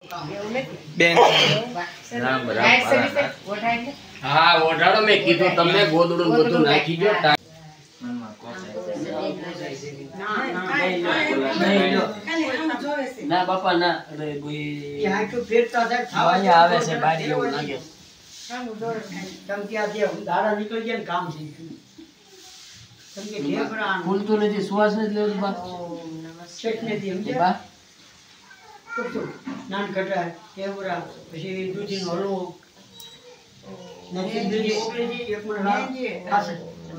બેન હા ઓઢાડો મેં કીધું તમને ગોદડું બધું નાખી દો ના બાપા ના અરે ભાઈ આટલું ફેરતા થાય ખાવા અહીંયા આવે છે બારી એવું લાગે ચમક્યા જે દાડા નીકળી ગયા ને કામ થઈ ગયું ચમકે ઢેબરા ફૂલતું નથી સુવાસ નથી લેવું બા શેઠ નથી સમજે બા નાન કટાય ઢેબરા પછી દૂધીનો હલવો નથી દૂધી ઓગળી એક મિનિટ ખાશે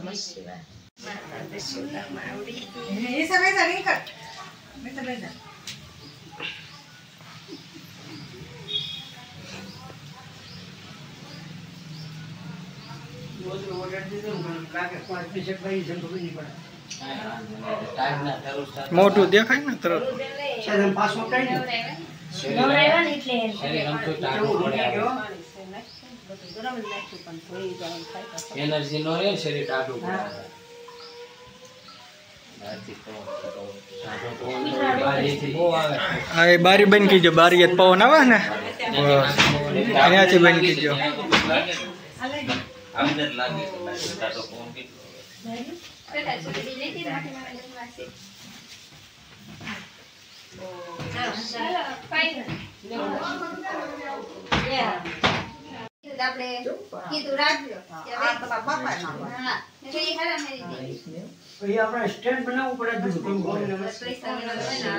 ये सब ऐसा नहीं कर मैं सब ऐसा ઓર્ડર દીધો ને કાકે 5 મિનિટ ભાઈ જંગો બની પડે ટાઈમ ના તરત મોટું દેખાય ને તરત સાહેબ પાછો કઈ ને નવરાયવા ને એટલે શરીર આમ તો ટાઢું પડે એનર્જી નો રે શરીર ટાઢું પડે આ એ બારી બંધ કીજો બારી જ પવન આવે ને અહીંયાથી બંધ કીજો અંદર લાગે તો ફોન કે આપણે કીધું રાખજો આ તો બાપા ના હા તો એ ખરા મેરી દે પછી આપણે સ્ટેન્ડ બનાવવું પડે દૂધ પૈસા લેવાના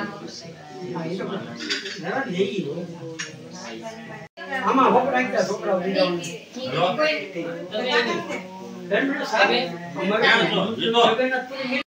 આમાં હોપ રાખતા છોકરાઓ દીધા કોઈ સાહેબ અમારે જગન્નાથ